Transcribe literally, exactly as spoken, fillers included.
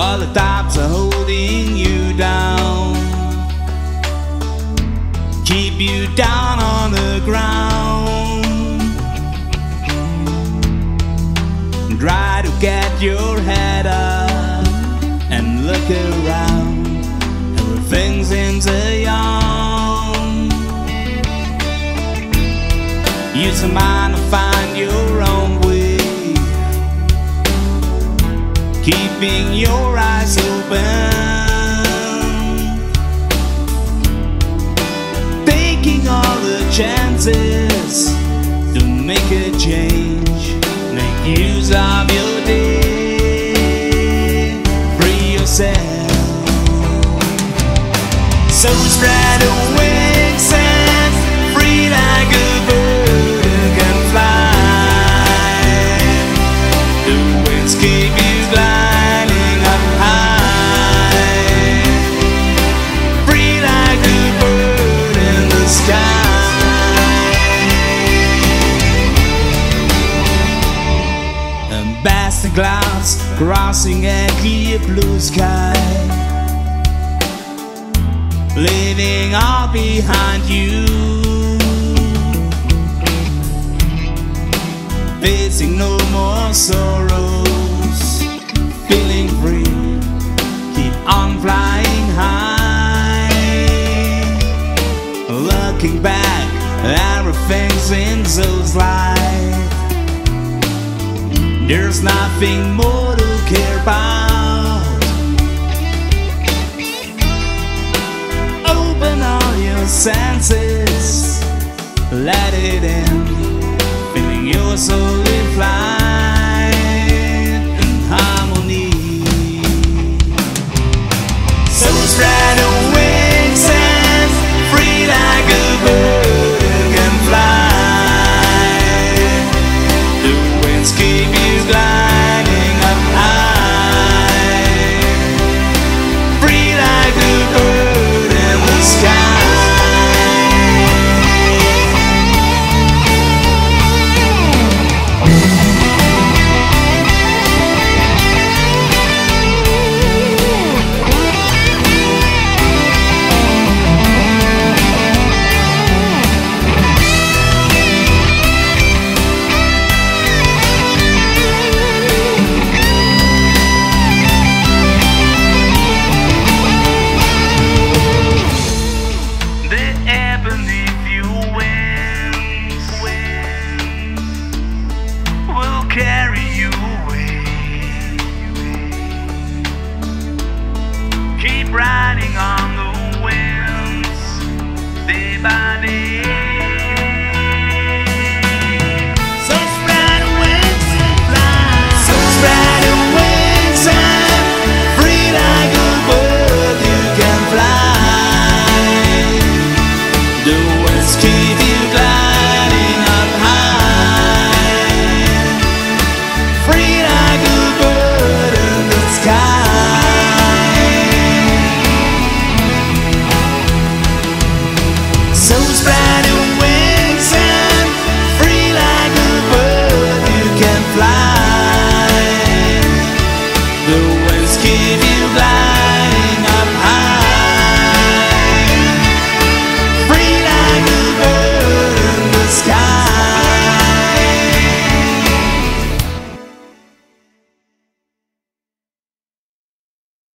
all the thoughts are holding you down, keep you down on the ground. Try to get your head up and look around. Everything seems a young. Use your mind to find your own way, keeping your eyes open, taking all the chances to make a change. Make use of your day, free yourself. So spread your wings and free like a bird who can fly. The winds keep you gliding up high, free like a bird in the sky. And past the clouds, crossing a clear blue sky, leaving all behind you, facing no more sorrows, feeling free, keep on flying high. Looking back, everything seems so slight. There's nothing more to care about. Open all your senses, let it in.